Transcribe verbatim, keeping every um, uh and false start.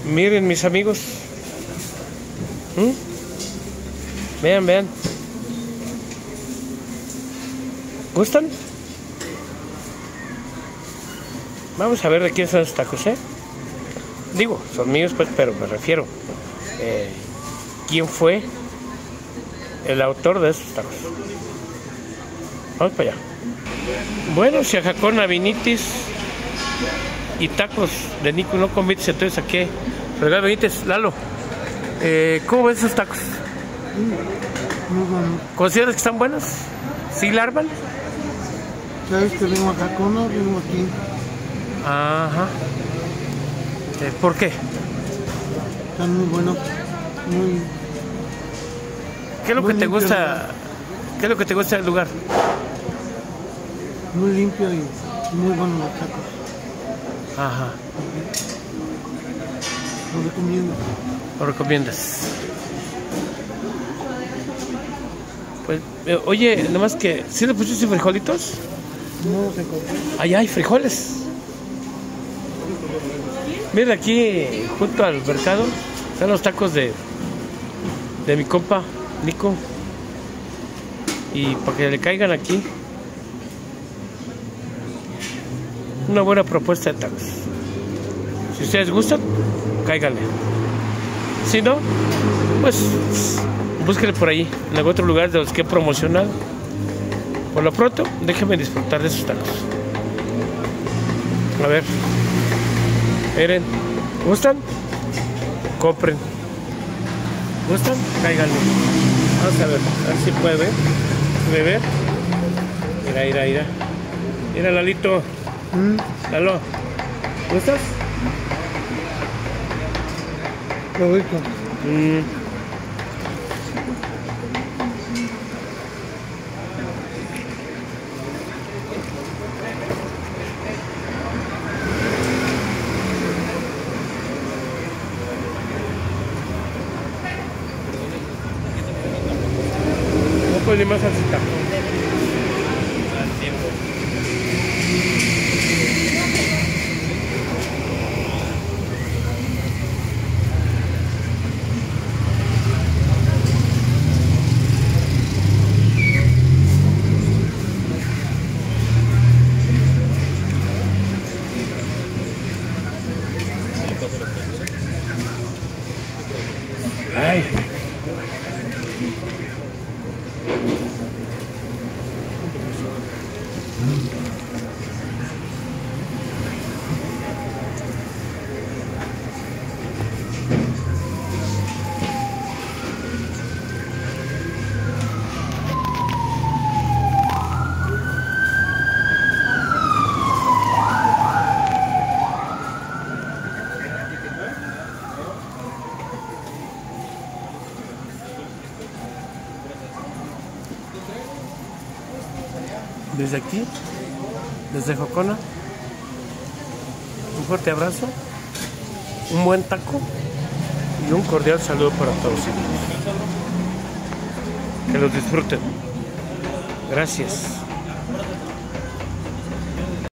Miren, mis amigos. ¿Mm? Vean, vean. ¿Gustan? Vamos a ver de quién son estos tacos, ¿eh? Digo, son míos, pues, pero me refiero. Eh, ¿Quién fue el autor de estos tacos? Vamos para allá. Bueno, si a Jacona Vinitis y tacos de Nico no convites, entonces ¿a qué? Fregado Vinitis, Lalo, eh, ¿cómo ves esos tacos? Muy bueno. ¿Consideras que están buenos? ¿Sí larvan? ¿Sabes que vengo a Jacona? Vengo aquí. Ajá. Eh, ¿Por qué? Están muy buenos. Muy... ¿Qué es lo muy que te limpio, gusta? ¿Qué es lo que te gusta del lugar? Muy limpio y muy buenos los tacos. Ajá. Los recomiendo. ¿Lo recomiendas? Pues, eh, oye, nomás que, ¿sí le pusiste frijolitos? No los encontré. Allá hay frijoles. Mira, aquí junto al mercado están los tacos de de mi compa Nico. Y para que le caigan aquí, una buena propuesta de tacos. Si ustedes gustan, cáiganle. Si no, pues búsquenle por ahí, en algún otro lugar de los que he promocionado. Por lo pronto, déjenme disfrutar de esos tacos. A ver, miren, ¿gustan? Compren. ¿Gustan? Cáiganle. Vamos a ver, a ver si puede ver. ¿Puede ver? Mira, mira, mira. Mira, Lalito. ¿Mm? Lalo, ¿gustas? Lo rico. Mm. No puede más salsita. Ay. Desde aquí, desde Jacona, un fuerte abrazo, un buen taco y un cordial saludo para todos ellos. Que los disfruten. Gracias.